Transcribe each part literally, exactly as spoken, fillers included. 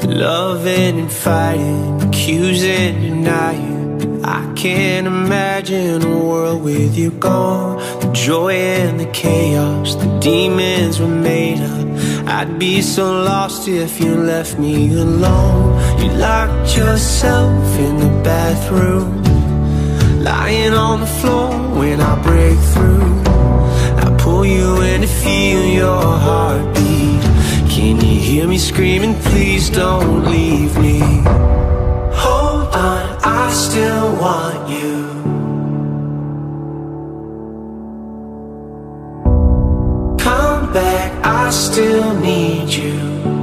Loving and fighting, accusing, denying. I can't imagine a world with you gone. The joy and the chaos, the demons were made up. I'd be so lost if you left me alone. You locked yourself in the bathroom, lying on the floor when I break through. I pull you in to feel your heartbeat. Can you hear me screaming, please don't leave me? Hold on, I still want you. Come back, I still need you.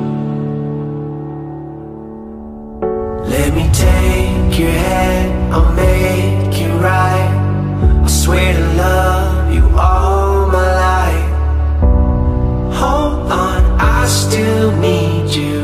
Let me take your hand, I'll make it right. I swear to love you all my life. Hold on, I still need you.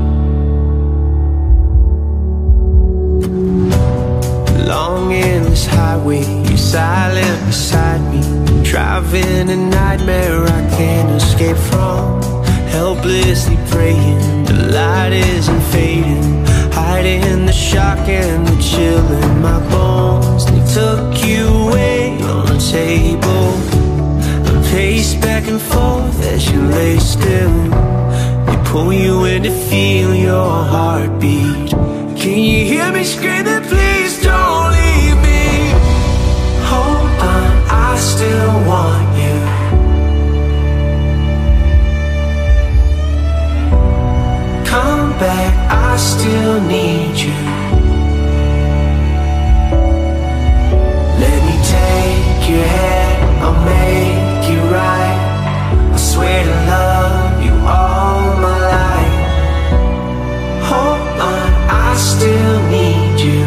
Long endless highway, you're silent beside me. Driving a nightmare I can't escape from. Helplessly praying, the light isn't fading. Hiding the shock and the chill in my bones. They took you away on the table. I pace back and forth as you lay still. They pull you in to feel your heartbeat. Can you hear me screaming, please don't leave me? Hold on, I still want you. Come back, I still need you. Let me take your hand, I'll make it right. I swear to love you all my life. Hold on, I still need you.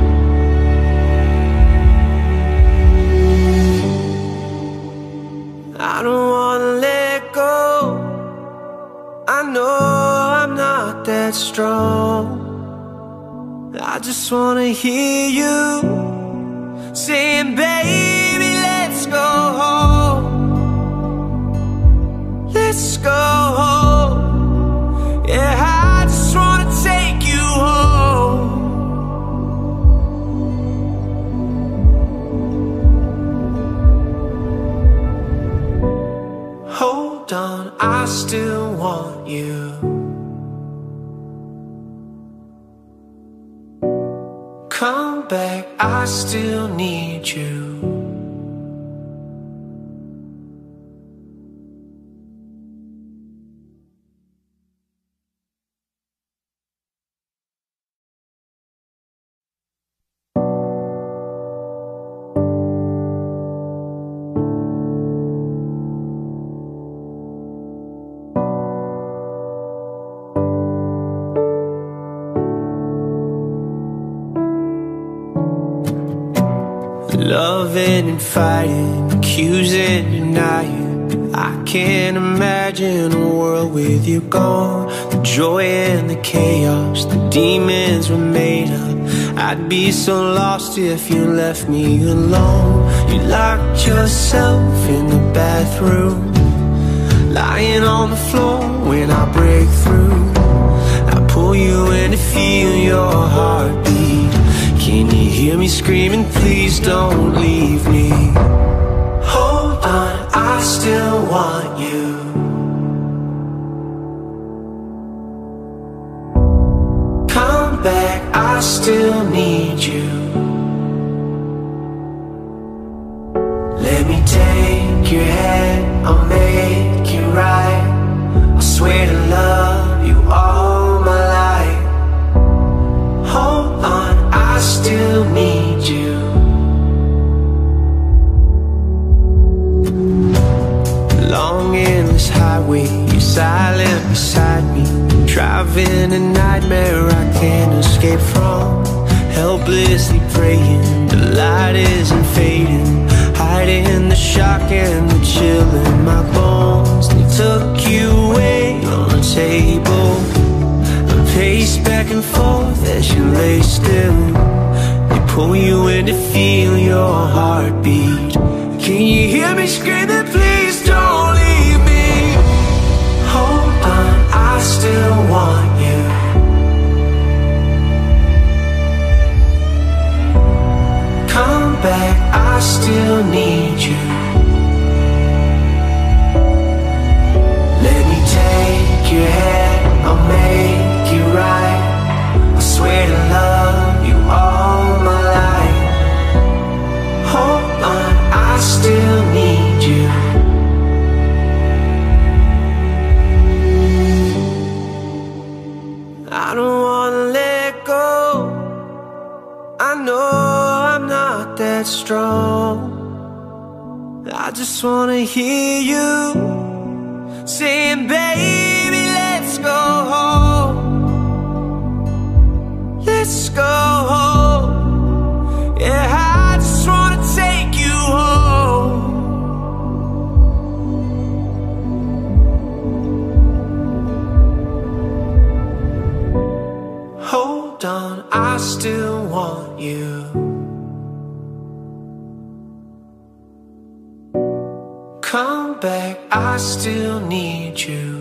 I don't wanna let go. I know I'm not that strong. I just wanna hear you saying, baby, let's go home. Let's go home. Yeah, I just wanna take you home. Hold on, I still want you. Come back, I still need you. Loving and fighting, accusing, denying. I can't imagine a world with you gone. The joy and the chaos, the demons were made up. I'd be so lost if you left me alone. You locked yourself in the bathroom, lying on the floor when I break through. I pull you in to feel your heartbeat. Can you hear me screaming, please don't leave me? Hold on, I still want you. Come back, I still need you. Let me take your hand, I'll make it right. I swear to love you all my life. Hold on, I still need you. Long endless highway, you're silent beside me. Driving a nightmare I can't escape from. Helplessly praying, the light isn't fading. Hiding the shock and the chill in my bones. They took you away on the table. I pace back and forth as you lay still. They pull you in to feel your heartbeat. Can you hear me screaming, please don't leave me? Hold on, I still want you. I don't wanna let go. I know I'm not that strong. I just wanna hear you saying, baby, let's go home. Let's go home. Yeah, I just wanna take you home. Hold on, I still want you. Come back, I still need you.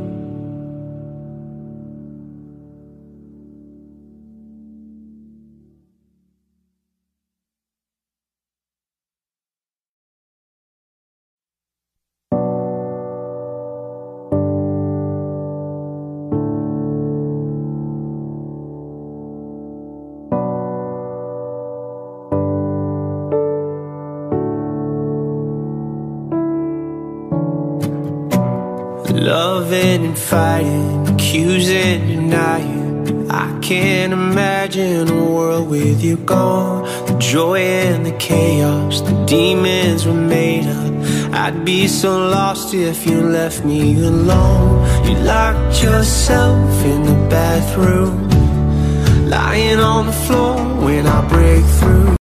Loving and fighting, accusing, denying. I can't imagine a world with you gone. The joy and the chaos, the demons were made up. I'd be so lost if you left me alone. You locked yourself in the bathroom, lying on the floor when I break through.